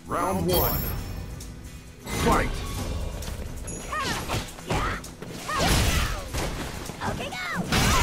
Round one. Fight! Okay, go!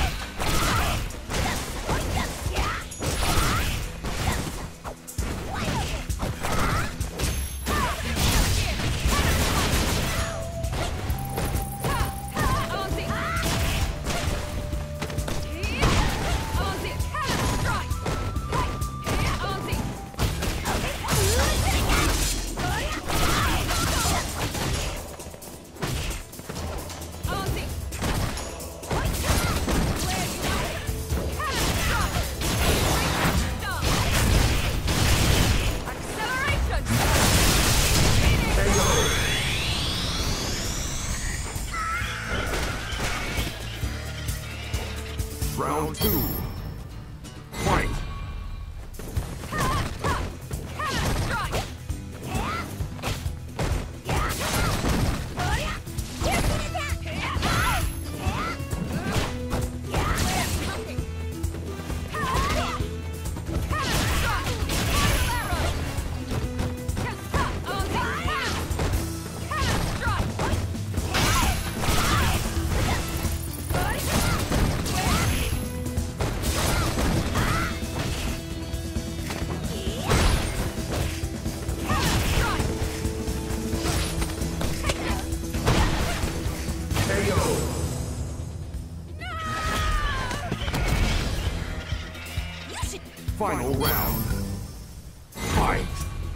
Round two. Fight! Final round. Fight!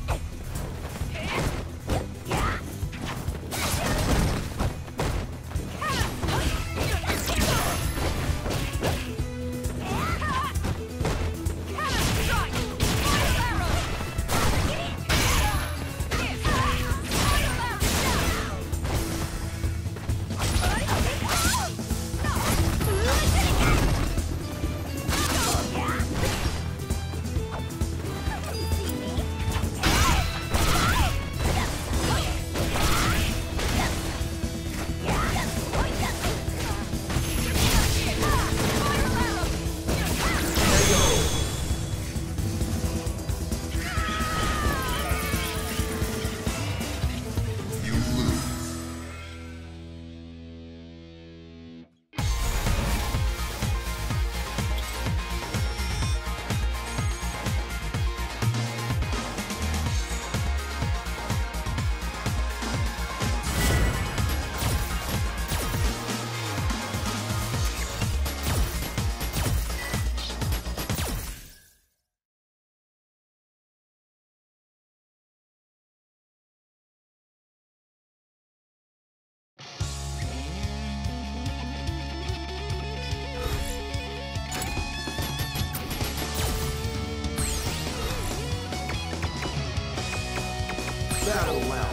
Battle round.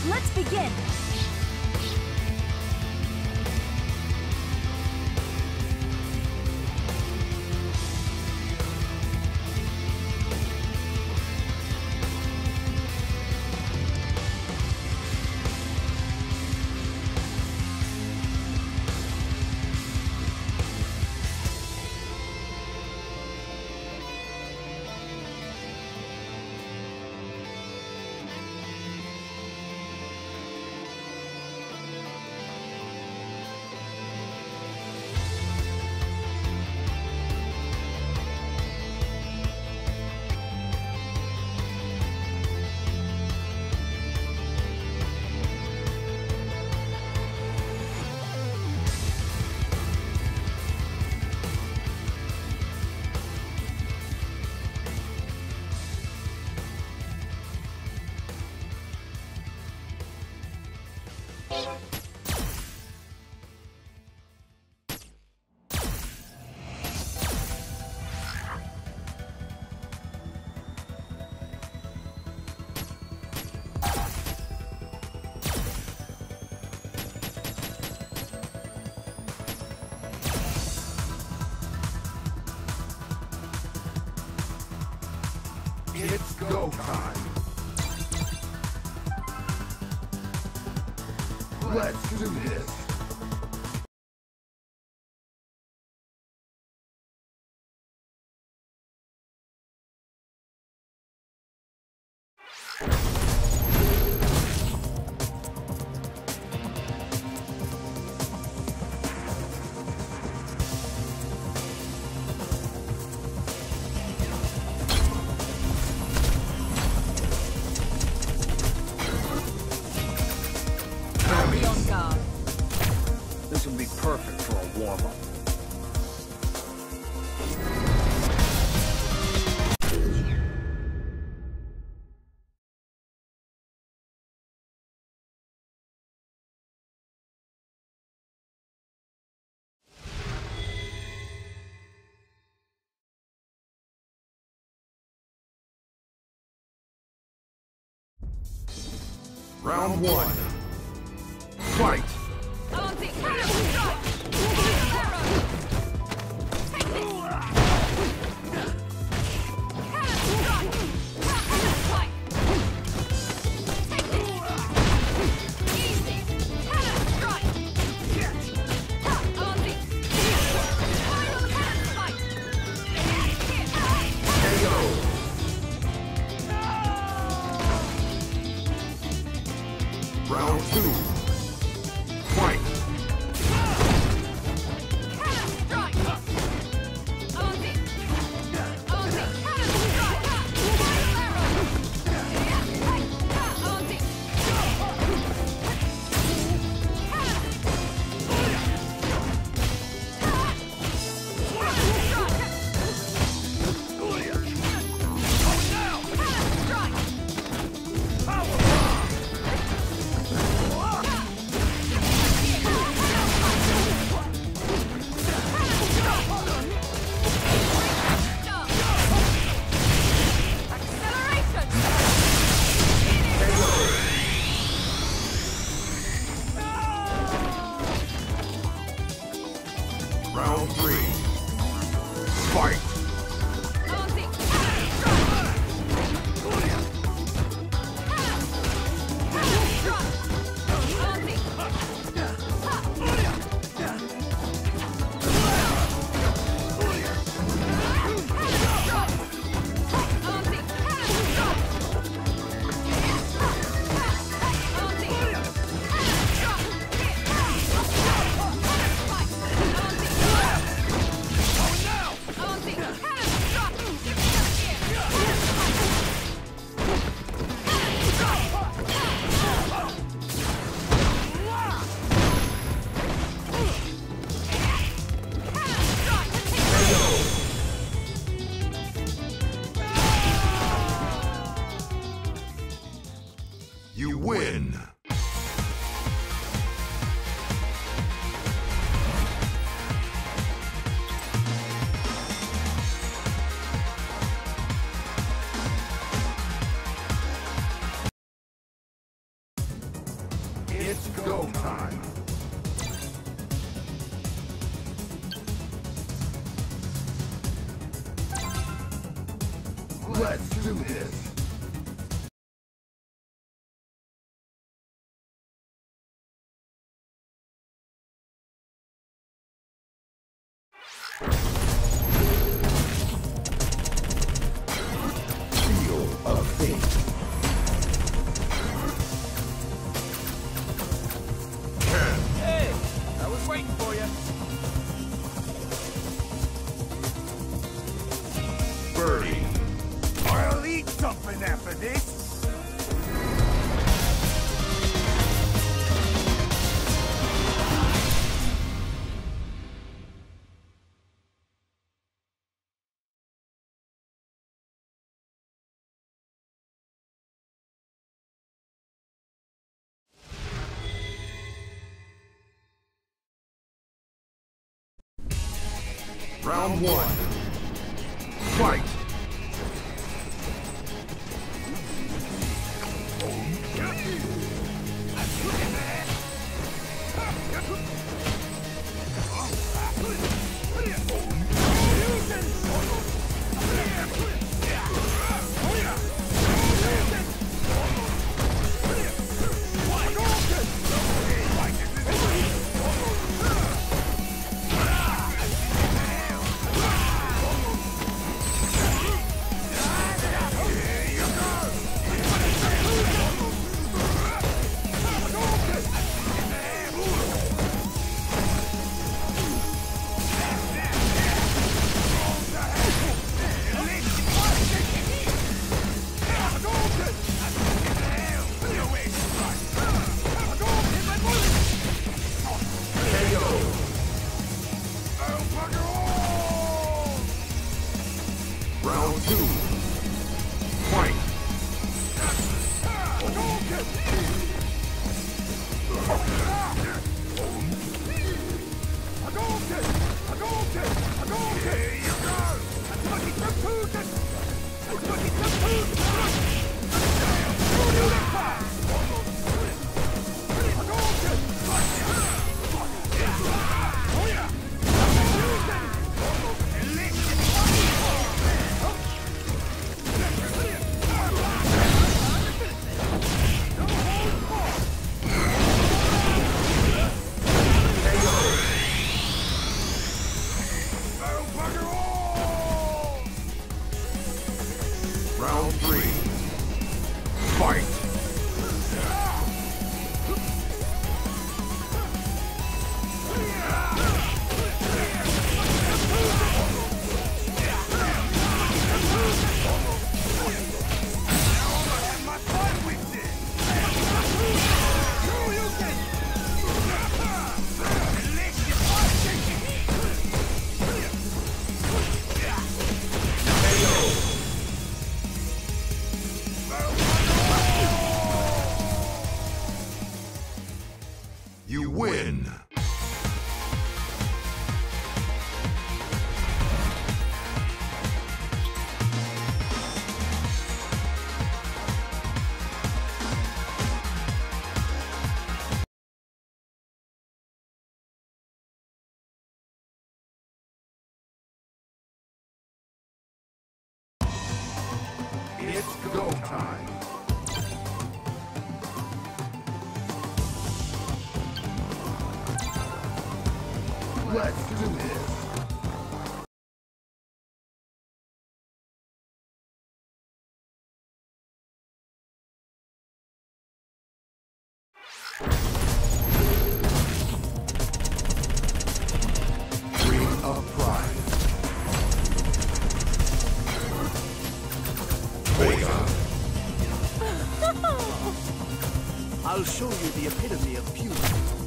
Let's begin! It's go time. Let's do this. This would be perfect for a warm-up. Round one. Fight! Round two. Fight! It's go time. Let's do this. Seal of fate. Hey, I was waiting for you. Birdie. I'll eat something after this. Round one. Fight. Round two. Fight. Round three. Fight. You win. It's go time. Let's do this. Dream of pride. Vega. I'll show you the epitome of beauty.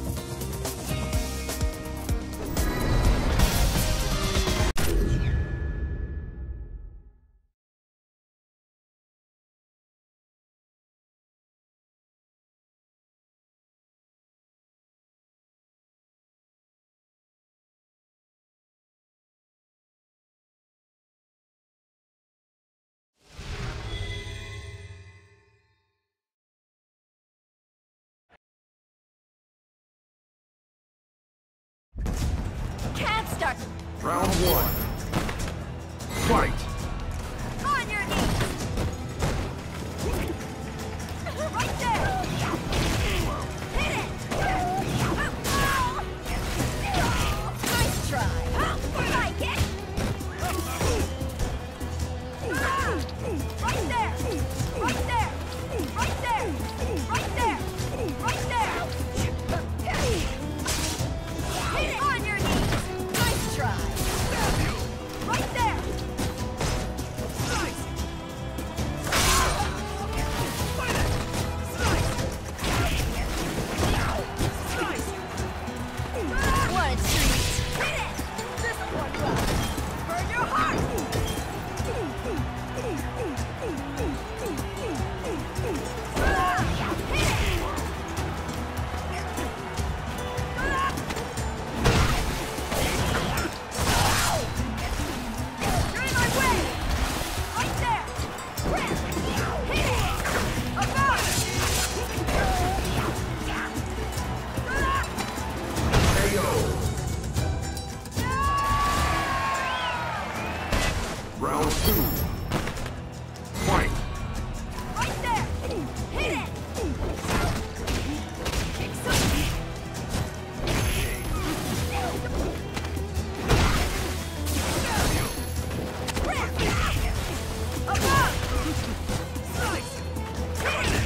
Round one. Fight! On your knees! Right there! Hit it! Nice try! Like it! Right there! Right there! Right there! Right there! Right there! Hit it! On your knees! Nice try! Right there! Slice! Fight it! Slice! Slice! What a treat! Hit it! This one will burn your heart! You're in my way! Right there! Hit it! Above! KO! Round two. Fight! Right there! Hit it! Kick some! Above! Slice! Hit it!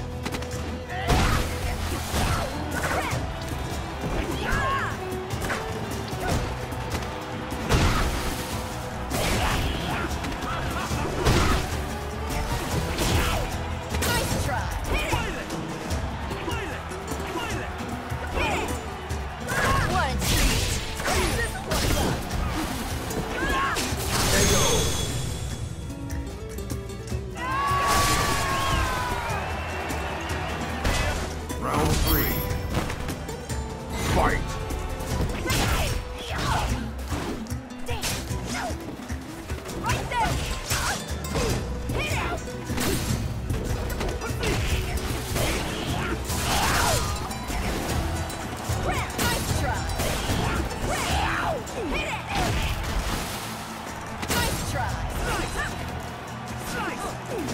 Nice try! Hit it! Hit it! What a treat! This one's up! KO! Round three. Fight! Right there! Hit it! Nice try! Hit it! Nice try! Slice!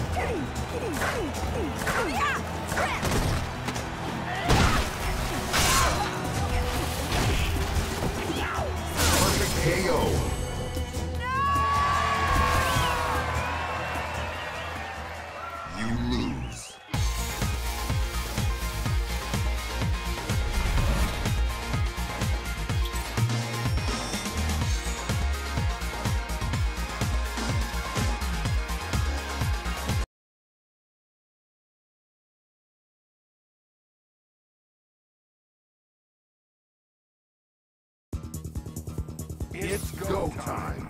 Perfect KO! You lose. It's go time.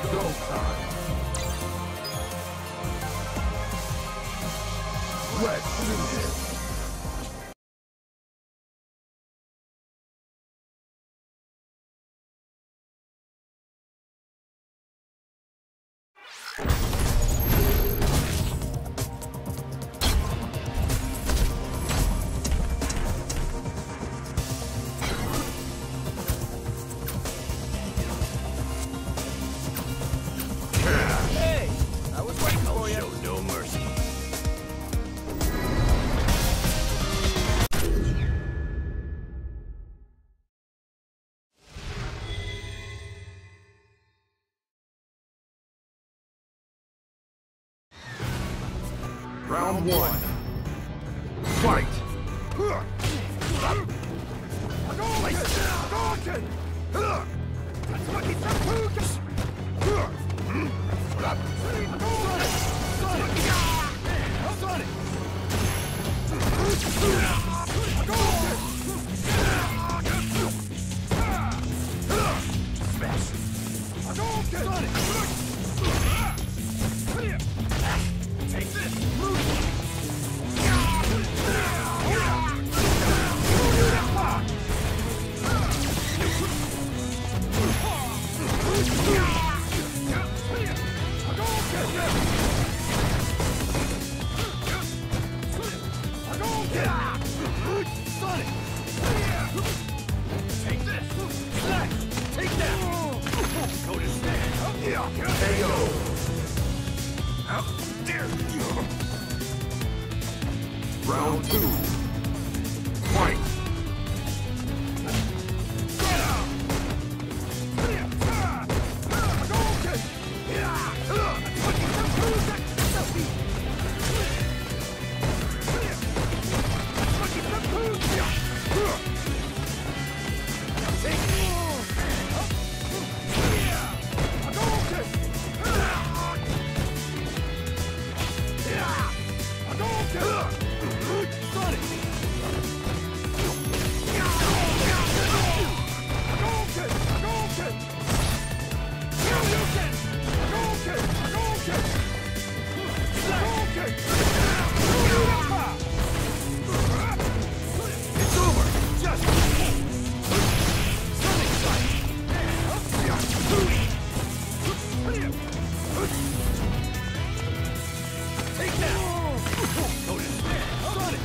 Go time. Let's do this. Hey! I was waiting for you. Show no mercy. Round one. Fight! Take this! KO! How dare you! Round two. Fight! It's over! Just... Stunning strike! Take that! Notice that! Stunning!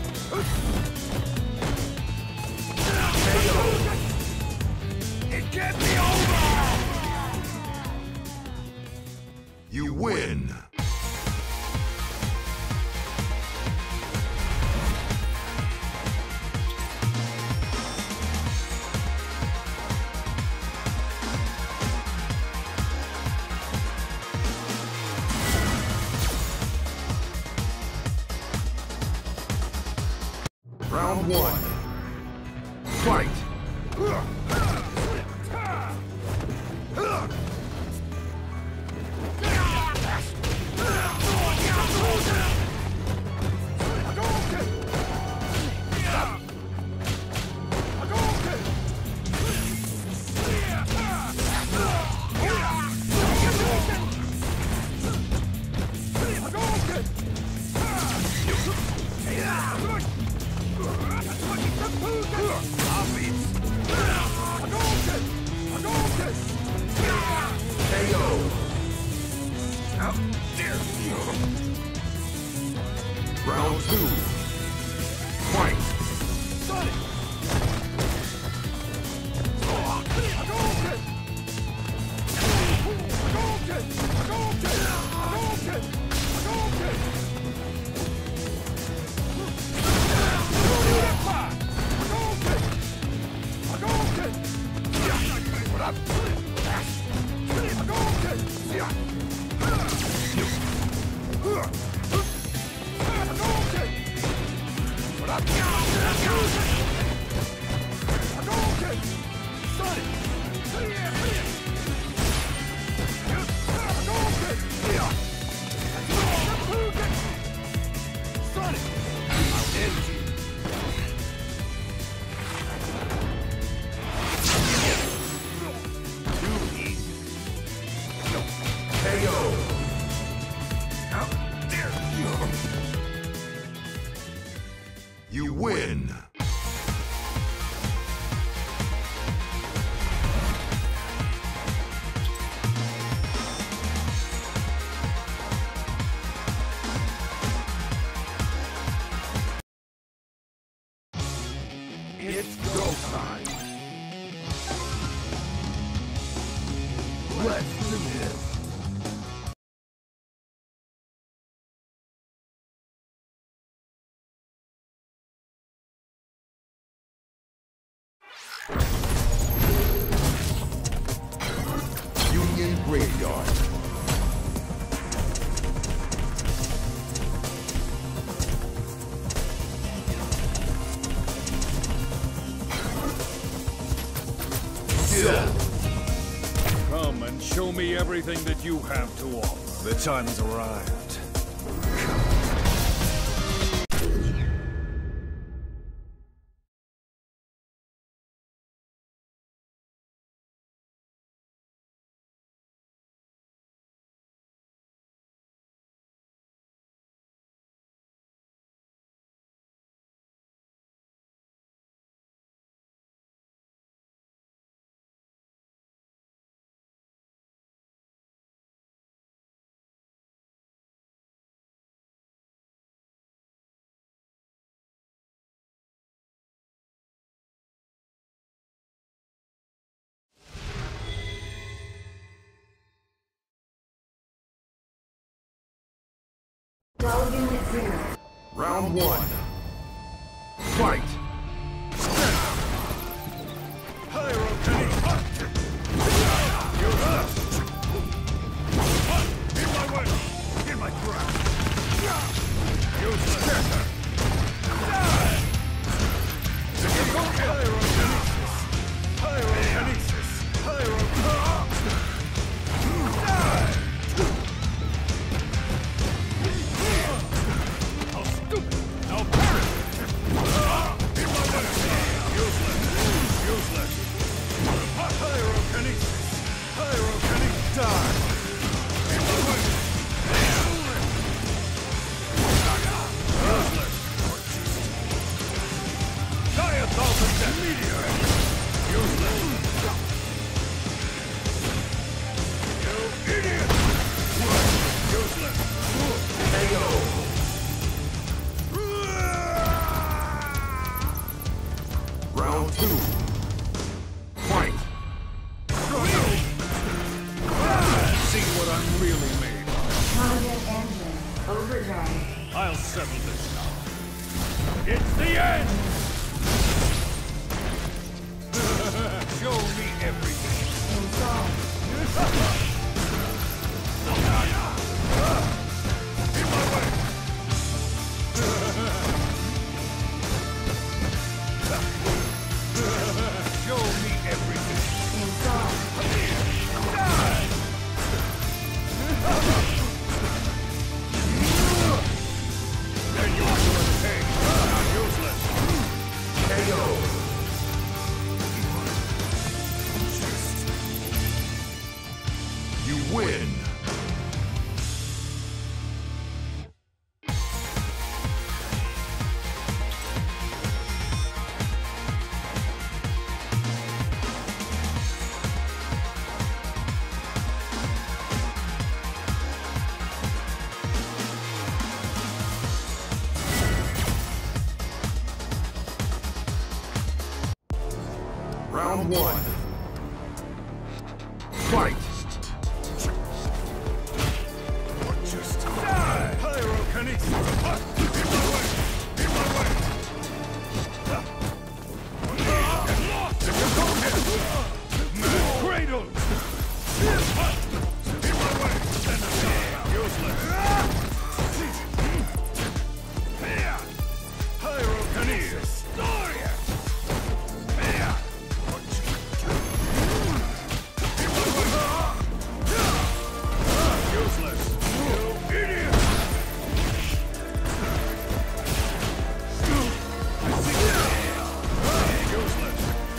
KO! It can't be over! You win! Round one. Fight! KO! How dare you! Round two. Fight! Let's do this. Union Graveyard. Still. Come and show me everything that you have to offer. The time has arrived. Round one. Fight! In my way! In my grasp! Pyrokinesis! Pyrokinesis! How stupid! Now perish! In my way! Useless! Useless! Pyrokinesis! Pyrokinesis! Die! In my way! Useless! Die 1,000 deaths! Meteor! Useless! You idiot! Useless! KO! Round two. Fight! See what I'm really made of. Combat engine overdrive. I'll settle this now. It's the end! Show me everything. Installed. In my way! Show me everything. Installed. Then you're doing pain. Not useless. KO! You win! Round one. Fight! Just die! Pyrokinesis! In my way! In my way! Cradle! In my way! Useless! Pyrokinesis! Useless! You idiot! Useless!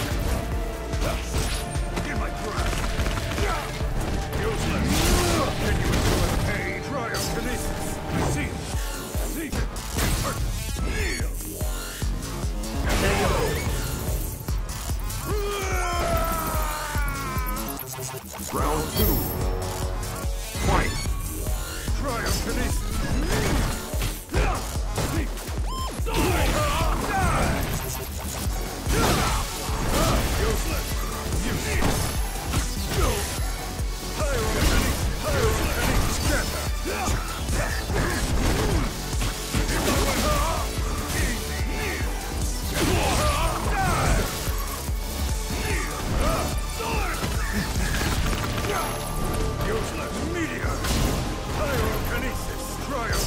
In my grasp! Useless! Can you enjoy the pain? Cryokinesis! See! See! Kneel! Round two. Fight! Cryokinesis! Useless!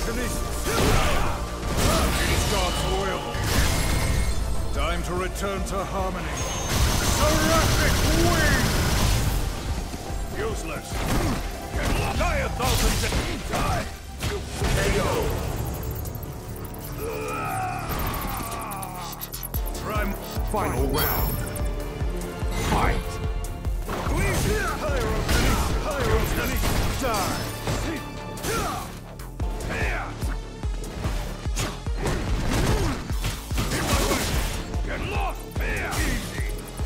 Telekinesis! He's God's will. Time to return to harmony. Seraphic wing! Useless. Die 1,000 die! KO. Prime. Final round. Fight. Get lost here! Easy!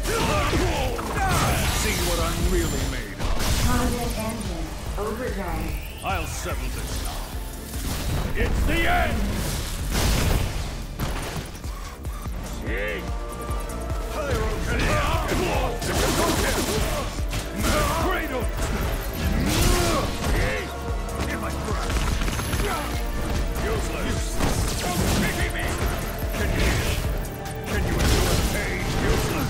See what I'm really made of. Combat engine overdrive. I'll settle this now. It's the end! See? Cradle! In my grasp! Useless! Don't pity me! Can you endure pain? Useless!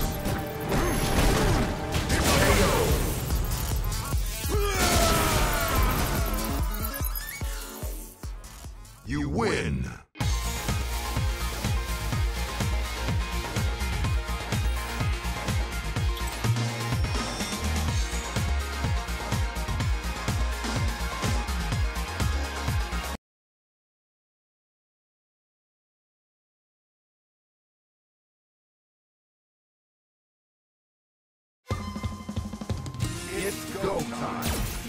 You win. It's go time.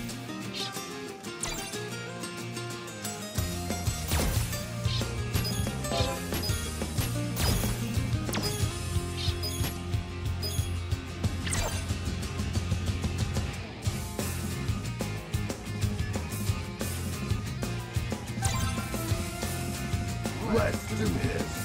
Let's do this.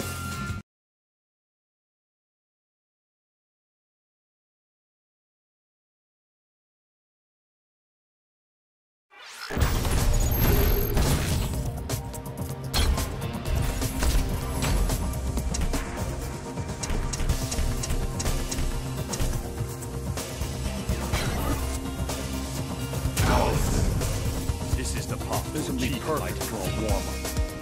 This is the part. This will be perfect for a warm-up.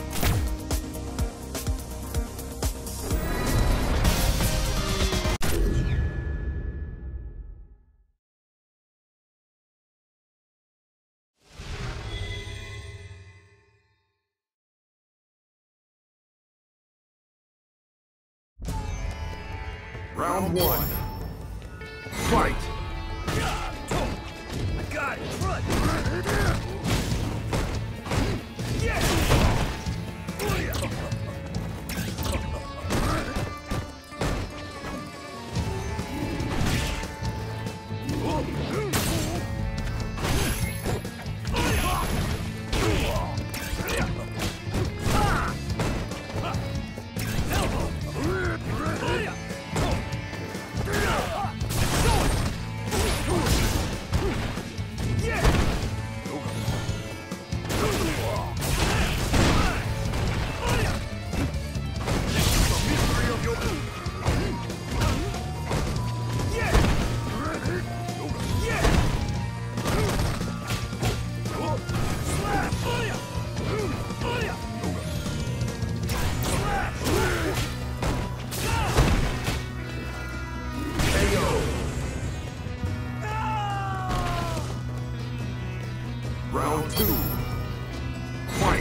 Round one. Fight. I got it. Run. Round two. Fight.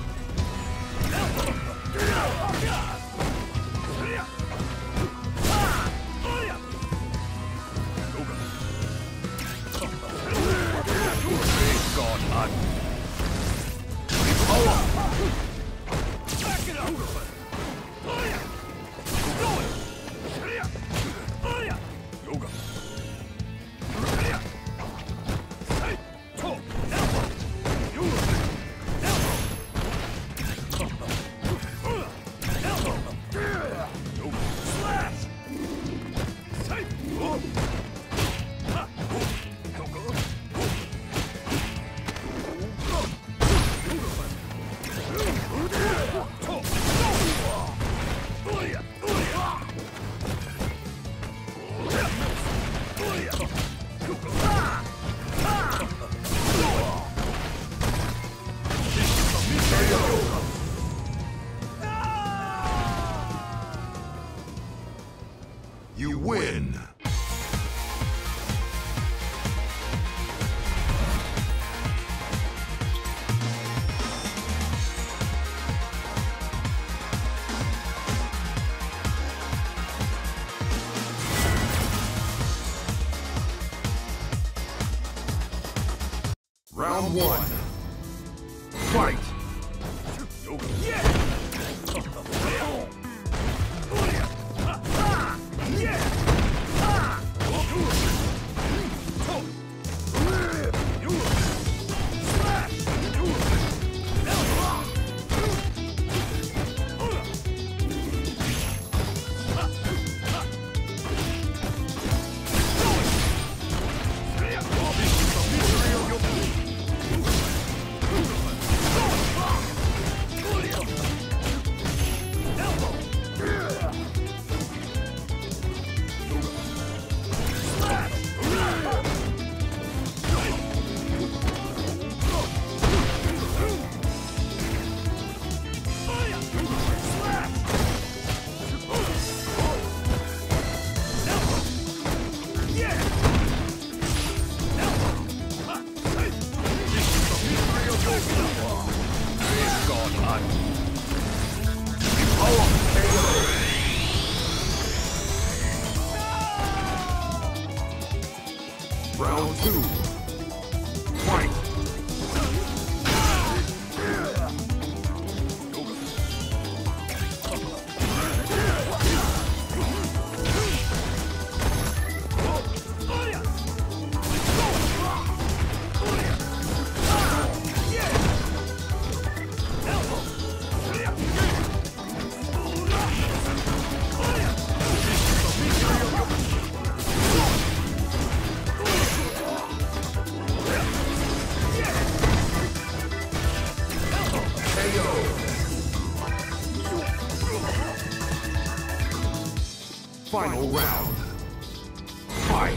God, Back it up. Yoga. Round one. Fight! Round two. Fight! Final round. Fight!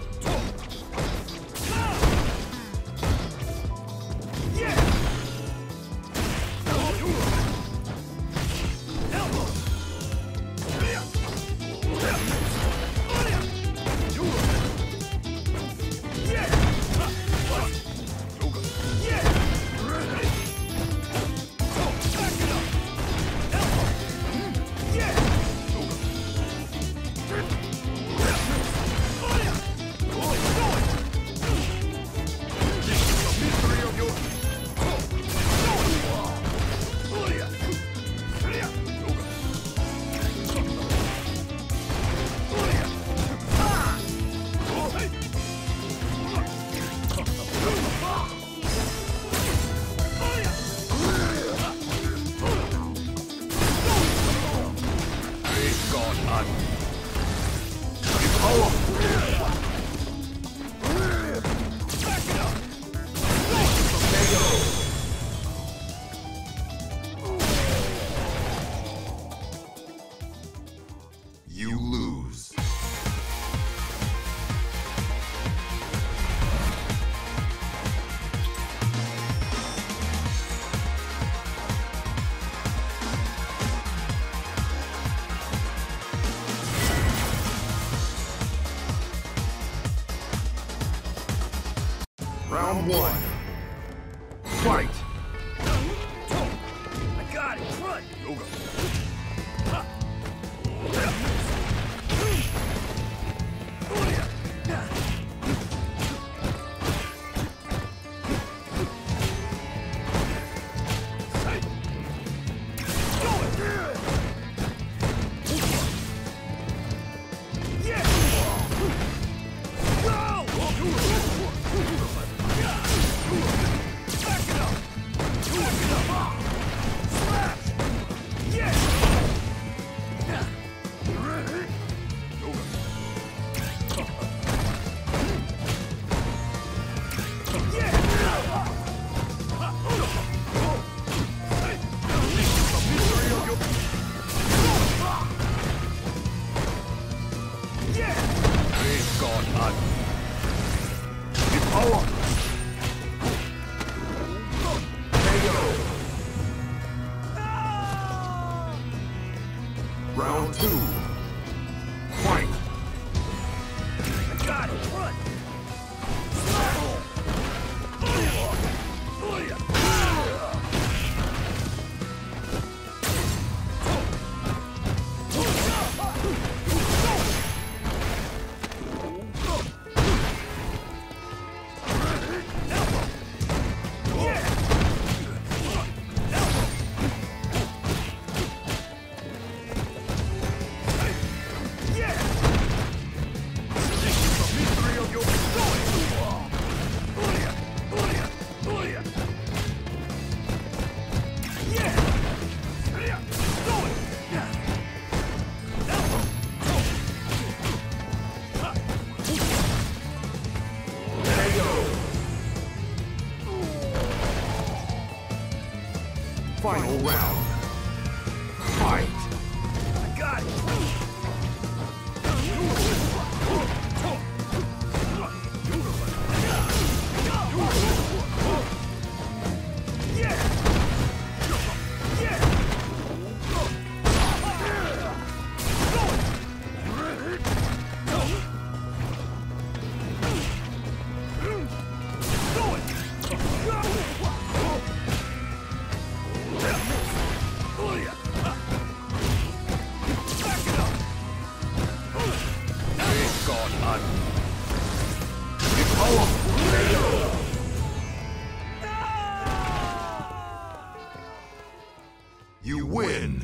You lose. Round one. Fight! I got it. Run. Round two. Fight! I got it. Run. Final round. Fight! I got it! You win!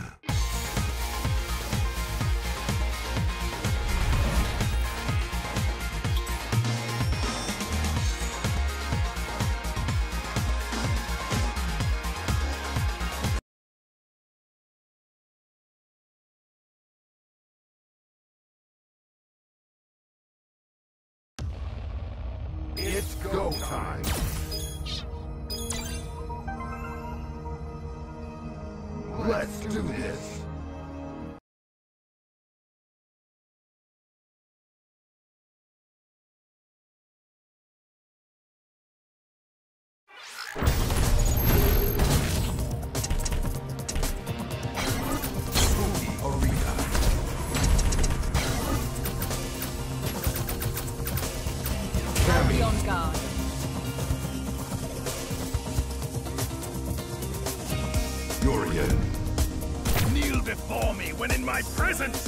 It's go time! Let's do this! Be on guard. Yorian. Kneel before me when in my presence!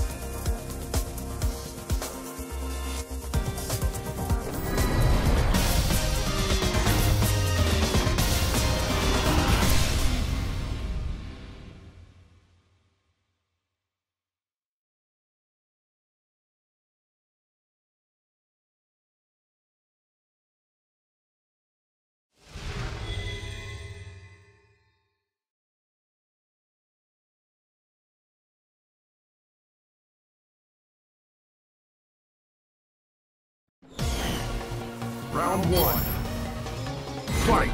Round one. Fight!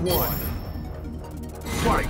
Round one. Fight!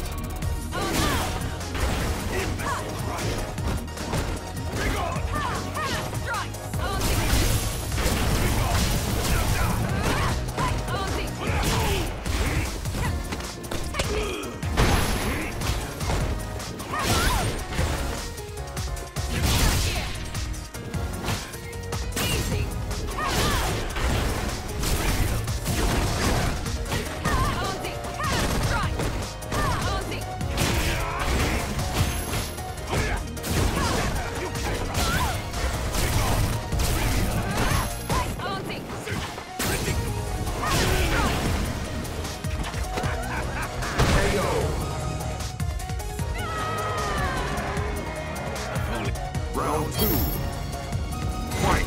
Round two. Fight!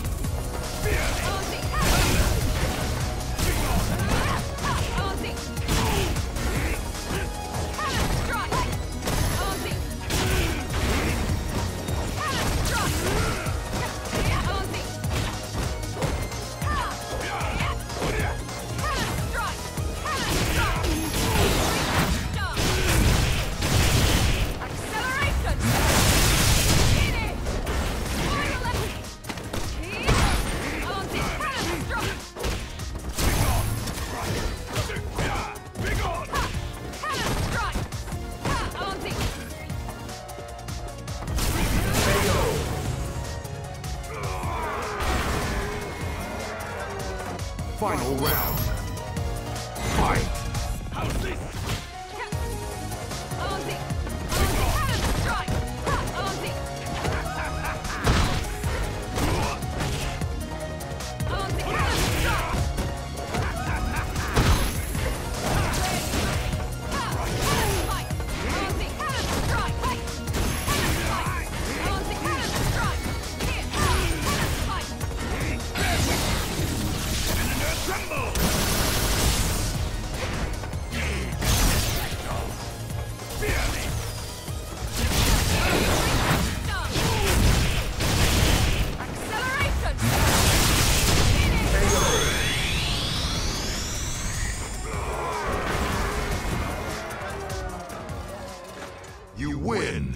Final round. Fight! How's this? You win!